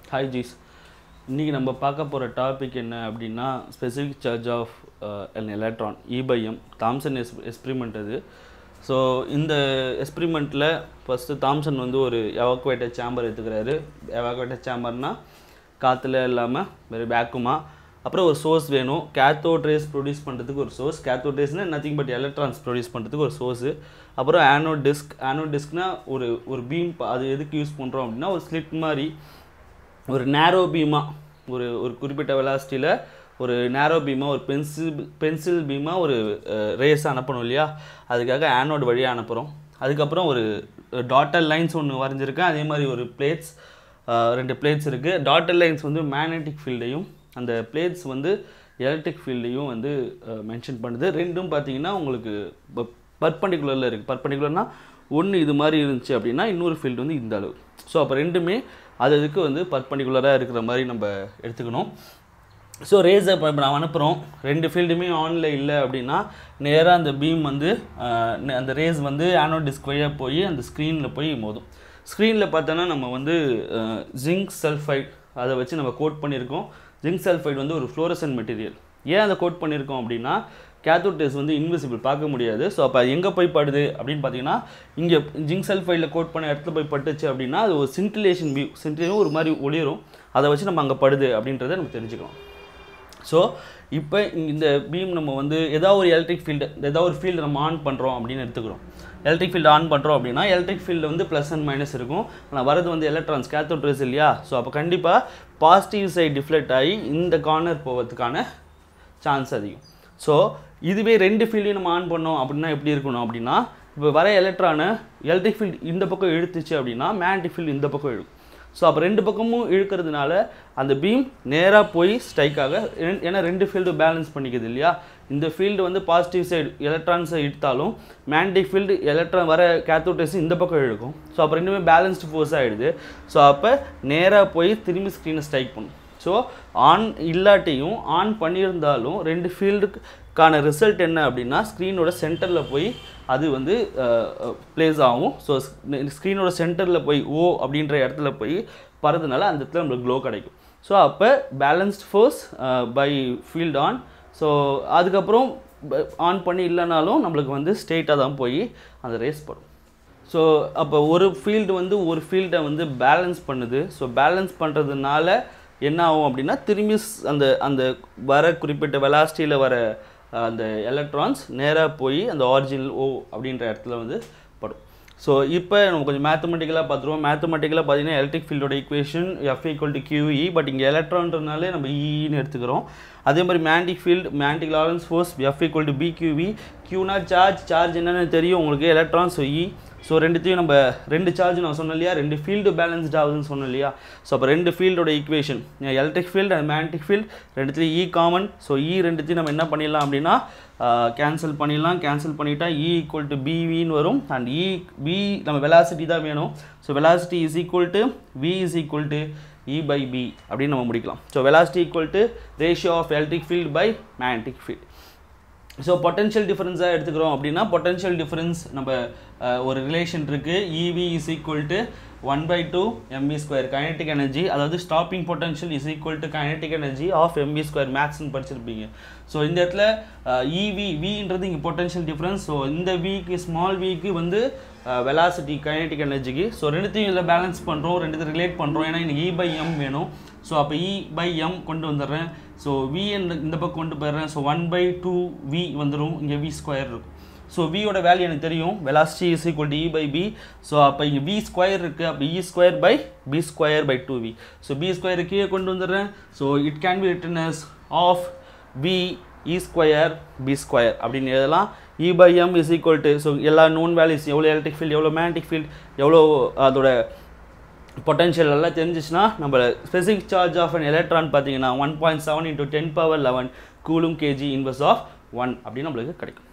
Hi G's. இன்னைக்கு நம்ம பார்க்க போற டாபிக் என்ன அப்படினா specific charge of an electron E by m Thomson experiment அது. ஸோ இந்த எக்ஸ்பெரிமெண்ட்டில் ஃபஸ்ட்டு தாம்சன் வந்து ஒரு எவாக்குவேட்டட் சேம்பர் எடுத்துக்கிறாரு. எவாக்குவேட்டட் சேம்பர்னா காற்றுல இல்லாமல் வெறும் வேக்குமா. அப்புறம் ஒரு சோர்ஸ் வேணும். கேத்தோட் ரேஸ் ப்ரொடியூஸ் பண்ணுறதுக்கு ஒரு சோர்ஸ். கேத்தோட் ரேஸ்னால் நத்திங் பட் எலக்ட்ரான்ஸ் ப்ரொடியூஸ் பண்ணுறதுக்கு ஒரு சோர்ஸு. அப்புறம் ஆனோட் டிஸ்க்னால் ஒரு பீம். அது எதுக்கு யூஸ் பண்ணுறோம் அப்படின்னா ஒரு ஸ்லிட் மாதிரி ஒரு நேரோ பீமாக ஒரு குறிப்பிட்ட வெலாசிட்டியில் ஒரு நேரோ பீமாக ஒரு பென்சில் பீமாக ஒரு ரேஸ் அனுப்பணும் இல்லையா, அதுக்காக ஆனோட் வழியாக அனுப்புகிறோம். அதுக்கப்புறம் ஒரு டாட்டர் லைன்ஸ் ஒன்று வரைஞ்சிருக்கேன். அதே மாதிரி ஒரு பிளேட்ஸ், 2 பிளேட்ஸ் இருக்குது. டாட்டர் லைன்ஸ் வந்து மேக்னெட்டிக் ஃபீல்டையும் அந்த பிளேட்ஸ் வந்து எலக்ட்ரிக் ஃபீல்டையும் வந்து மென்ஷன் பண்ணுது. ரெண்டும் பார்த்தீங்கன்னா உங்களுக்கு பர்பண்டிகுலரில் இருக்குது. பர்பண்டிகுலர்னால் ஒன்று இது மாதிரி இருந்துச்சு அப்படின்னா இன்னொரு ஃபீல்டு வந்து இந்த அளவு. ஸோ அப்போ ரெண்டுமே அதுக்கு வந்து பர்பண்டிகுலராக இருக்கிற மாதிரி நம்ம எடுத்துக்கணும். ஸோ ரேஸை இப்போ நான் அனுப்புகிறோம். 2 ஃபீல்டுமே ஆனில் இல்லை அப்படின்னா நேராக அந்த பீம் வந்து அந்த ரேஸ் வந்து ஆனோட் டிஸ்க் வழியாக போய் அந்த ஸ்க்ரீனில் போய் மோதும். ஸ்க்ரீனில் பார்த்தோன்னா நம்ம வந்து ஜிங்க் சல்ஃபைட் அதை வச்சு நம்ம கோட் பண்ணியிருக்கோம். ஜிங்க் சல்ஃபைட் வந்து ஒரு ஃப்ளோரசன்ட் மெட்டீரியல். ஏன் அதை கோட் பண்ணியிருக்கோம் அப்படின்னா கேத்தோட் ரேஸ் வந்து இன்விசிபிள், பார்க்க முடியாது. ஸோ அப்போ எங்கே போய் படுது அப்படின்னு பார்த்தீங்கன்னா இங்கே ஜிங்க் சல்ஃபைடில் கோட் பண்ண இடத்துல போய் பட்டுச்சு அப்படின்னா அது ஒரு சின்டிலேஷன் வியூ, சின்டிலேஷன் ஒரு மாதிரி ஒளிரும். அதை வச்சு நம்ம அங்கே படுது அப்படின்றத நம்ம தெரிஞ்சுக்கணும். ஸோ இப்போ இந்த பீம் நம்ம வந்து ஏதாவது ஒரு எலக்ட்ரிக் ஃபீல்டு, ஏதாவது ஒரு ஃபீல்டு நம்ம ஆன் பண்ணுறோம் அப்படின்னு எடுத்துக்கிறோம். எலக்ட்ரிக் ஃபீல்டு ஆன் பண்ணுறோம் அப்படின்னா எலக்ட்ரிக் ஃபீல்டு வந்து ப்ளஸ் அண்ட் மைனஸ் இருக்கும். ஆனால் வரது வந்து எலக்ட்ரான்ஸ், கேத்தோட் ரேஸ் இல்லையா. ஸோ அப்போ கண்டிப்பாக பாசிட்டிவ் சைடு டிஃப்ளெக்ட் ஆகி இந்த கார்னர் போகிறதுக்கான சான்ஸ் அதிகம். ஸோ இதுவே 2 ஃபீல்டையும் நம்ம ஆன் பண்ணோம் அப்படின்னா எப்படி இருக்கணும் அப்படின்னா இப்போ வர எலக்ட்ரானை எலக்ட்ரிக் ஃபீல்டு இந்த பக்கம் இழுத்துச்சு அப்படின்னா மேக்னெட்டிக் ஃபீல்டு இந்த பக்கம் இழுக்கும். ஸோ அப்போ 2 பக்கமும் இழுக்கிறதுனால அந்த பீம் நேராக போய் ஸ்ட்ரைக்காக, ஏன்னா 2 ஃபீல்டு பேலன்ஸ் பண்ணிக்குது இல்லையா. இந்த ஃபீல்டு வந்து பாசிட்டிவ் சைடு எலக்ட்ரான்ஸை இழுத்தாலும் மேக்னெட்டிக் ஃபீல்டு எலக்ட்ரான் வர கேத்தோட் ரேஸ் இந்த பக்கம் இழுக்கும். ஸோ அப்போ ரெண்டுமே பேலன்ஸ்டு ஃபோர்ஸ் ஆகிடுது. ஸோ அப்போ நேராக போய் திரும்பி ஸ்க்ரீனை ஸ்ட்ரைக் பண்ணும். ஸோ ஆன் இல்லாட்டியும் ஆன் பண்ணியிருந்தாலும் 2 ஃபீல்டுக்கான ரிசல்ட் என்ன அப்படின்னா ஸ்க்ரீனோட சென்டரில் போய் அது வந்து ப்ளேஸ் ஆகும். ஸோ ஸ்க்ரீனோட சென்டரில் போய் ஓ அப்படின்ற இடத்துல போய் பறதுனால அந்த இடத்துல நம்மளுக்கு க்ளோ கிடைக்கும். ஸோ அப்போ balanced force by field on. So அதுக்கப்புறம் ஆன் பண்ணி இல்லைனாலும் நம்மளுக்கு வந்து ஸ்ட்ரெயிட்டாக தான் போய் அந்த ரேஸ் படும். ஸோ அப்போ ஒரு ஃபீல்டு வந்து ஒரு ஃபீல்டை வந்து பேலன்ஸ் பண்ணுது. ஸோ பேலன்ஸ் பண்ணுறதுனால என்ன ஆகும் அப்படின்னா திரும்பி அந்த வர குறிப்பிட்ட வெலாசிட்டியில் வர அந்த எலக்ட்ரான்ஸ் நேராக போய் அந்த ஆரிஜினல் ஓ அப்படின்ற இடத்துல வந்து படும். ஸோ இப்போ நம்ம கொஞ்சம் மேத்தமெட்டிக்கலாக பார்த்துருவோம். மேத்தமெட்டிக்கலாக பார்த்தீங்கன்னா எலக்ட்ரிக் ஃபீல்டோட ஈக்குவேஷன் F = QE. பட் இங்கே எலக்ட்ரான்றனாலே நம்ம ஈன்னு எடுத்துக்கிறோம். அதே மாதிரி magnetic field, magnetic Lorentz force F = BQV. Qனா சார்ஜ் என்னென்னு தெரியும் உங்களுக்கு, எலக்ட்ரான். So E. ஸோ ரெண்டுத்தையும் நம்ம 2 சார்ஜ் நான் சொன்னேன் இல்லையா, 2 ஃபீல்டு பேலன்ஸ்ட் ஆகுதுன்னு சொன்னேன் இல்லையா. ஸோ அப்போ 2 ஃபீல்டோட equation electric field and magnetic field ரெண்டுத்துலேயும் E காமன். ஸோ E ரெண்டுத்தையும் நம்ம என்ன பண்ணிடலாம் அப்படின்னா கேன்சல் பண்ணிடலாம். கேன்சல் பண்ணிட்டா E = BVன்னு வரும். அண்ட் V நம்ம வெலாசிட்டி தான் வேணும். ஸோ வெலாசிட்டி V = E/B அப்படின்னு நம்ம முடிக்கலாம். So velocity ratio of electric field by magnetic field. So potential டிஃபரன்ஸாக எடுத்துக்கிறோம் அப்படின்னா பொட்டன்ஷியல் டிஃபரன்ஸ் நம்ம ஒரு ரிலேஷன் இருக்குது. EV = 1/2 mv². கைனெட்டிக் எனர்ஜி, அதாவது stopping potential = kinetic energy of mv². மேக்ஸ்ன்னு படிச்சிருப்பீங்க. ஸோ இந்த இடத்துல Vன்றது இங்கே பொட்டன்ஷியல் டிஃபரன்ஸ். ஸோ இந்த Vக்கு, ஸ்மால் Vக்கு வந்து வெலாசிட்டி, கைனெட்டிக் எனர்ஜிக்கு. ஸோ ரெண்டுத்தையும் இதில் பேலன்ஸ் பண்ணுறோம், ரெண்டுத்தையும் ரிலேட் பண்ணுறோம். ஏன்னா எனக்கு E/m வேணும். ஸோ அப்போ E/m கொண்டு வந்துடுறேன். ஸோ V இந்த பக்கம் கொண்டு போயிடுறேன். ஸோ 1/2V வந்துடும். இங்கே V² இருக்கும். ஸோ Vயோட வேல்யூ எனக்கு தெரியும், வெலாசிட்டி = E/B. ஸோ அப்போ இங்கே V² இருக்குது. அப்போ E²/B²/2V. ஸோ B² கீழே கொண்டு வந்துடுறேன். So it can be written as of V E²B² அப்படின்னு எழுதலாம். E/m = ஸோ எல்லா நோன் வேல்யூஸ், எவ்வளோ எலக்ட்ரிக் ஃபீல்டு, எவ்வளோ மேக்னெட்டிக் ஃபீல்டு, எவ்வளோ அதோட பொட்டன்ஷியல் எல்லாம் தெரிஞ்சிச்சுன்னா நம்ம specific charge of an electron பார்த்தீங்கன்னா 1.7 × 10⁻11 கூலும் kg இன்வர்ஸ் ஆஃப் 1 அப்படின்னு நம்மளுக்கு கிடைக்கும்.